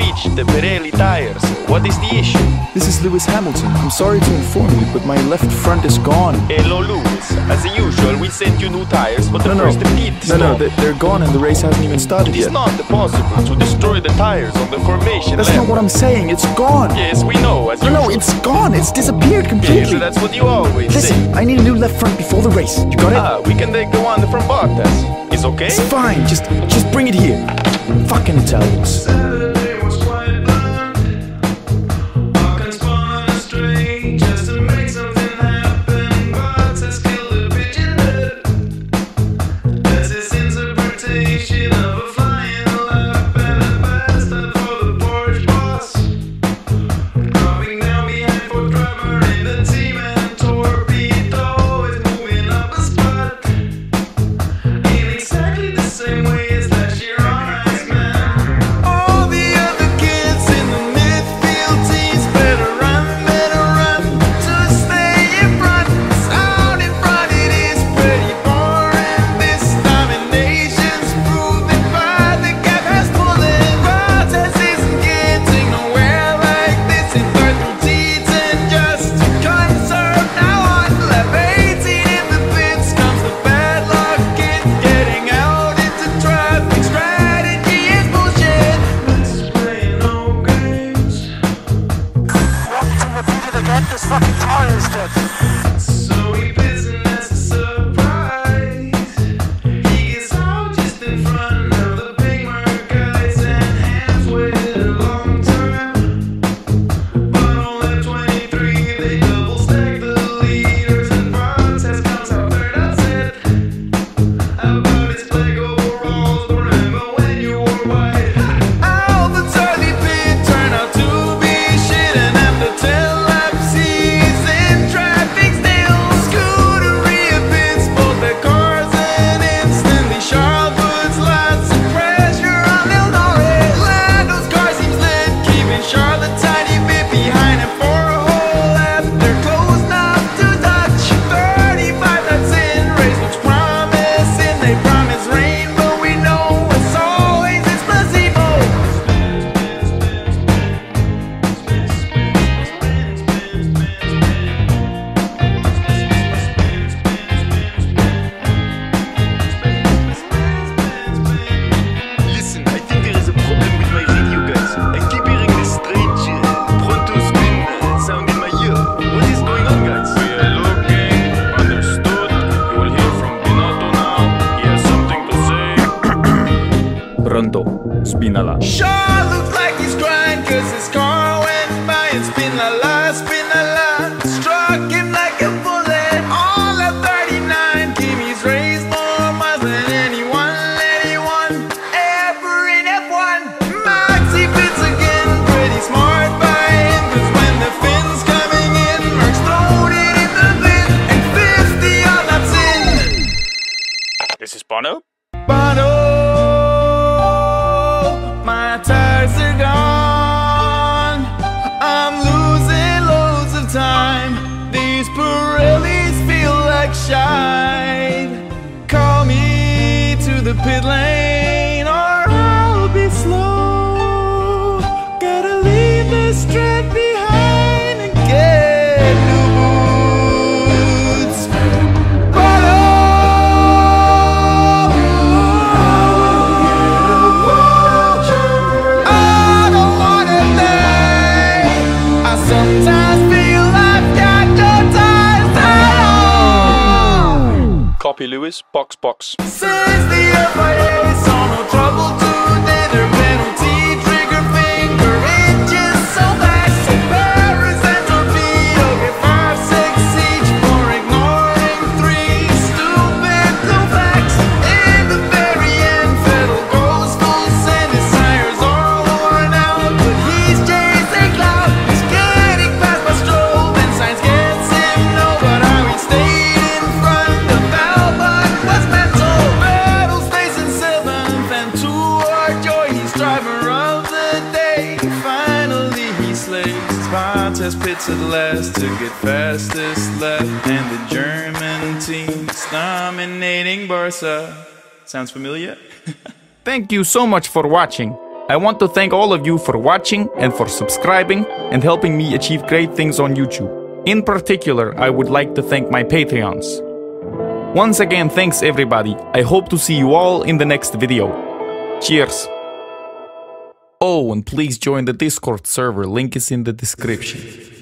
reached the Pirelli tires. What is the issue? This is Lewis Hamilton. I'm sorry to inform you, but my left front is gone. Hello, Lewis. As usual, we sent you new tires, but the first pit stop. No, they're gone and the race hasn't even started yet. It's not possible to destroy the tires on the formation That's lap. not what I'm saying. It's gone. Yes, we know. As No, it's gone. It's disappeared completely. Yes, that's what you always say. Listen, I need a new left front before the race. You got it? We can take the one from Bottas. It's okay? It's fine. Just bring it here. Fucking Italians. Spinala. Sure looks like he's crying cause his car went by and spin la la, struck him like a bullet. All at 39, Kimmy's raised more miles than anyone ever in F1. Maxi fits again, pretty smart by him, cause when the fin's coming in, Merck's thrown it in the bin, and 50 all laps in. This is Bono? My tires are gone. I'm losing loads of time. These Pirellis feel like shite. Call me to the pit lane or I'll be slow. Gotta leave this track behind and get new boots. Sometimes feel I've got no time at all. Copy, Lewis. Box. Since the FIA saw no trouble today, their penalty trigger finger itches so bad. So Paris and Torpedo get 5-6 each for ignoring 3 stupid blue flags. In the very end, Vettel goes full send. His tires are all worn out, but he's chasing cloud. He's getting past my stroll, and Sainz gets him no, but how he stayed in front of Albon was mental. Vettel stays in 7th, and to our joy, he's driver of the day. Finally, he slays. Bottas pits at last to get fastest lap, and the German team's dominating Barca. Sounds familiar? Thank you so much for watching. I want to thank all of you for watching and for subscribing and helping me achieve great things on YouTube. In particular, I would like to thank my Patreons. Once again, thanks everybody. I hope to see you all in the next video. Cheers! Oh, and please join the Discord server, link is in the description.